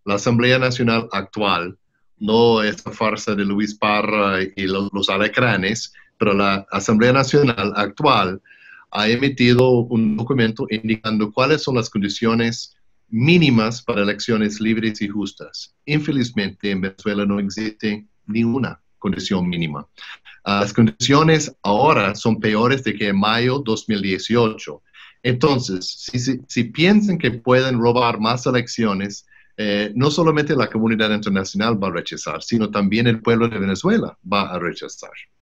la Asamblea Nacional actual, no esa farsa de Luis Parra y los alacranes, pero la Asamblea Nacional actual ha emitido un documento indicando cuáles son las condiciones mínimas para elecciones libres y justas. Infelizmente, en Venezuela no existe ninguna condición mínima. Las condiciones ahora son peores de que en mayo 2018. Entonces, si piensan que pueden robar más elecciones, no solamente la comunidad internacional va a rechazar, sino también el pueblo de Venezuela va a rechazar.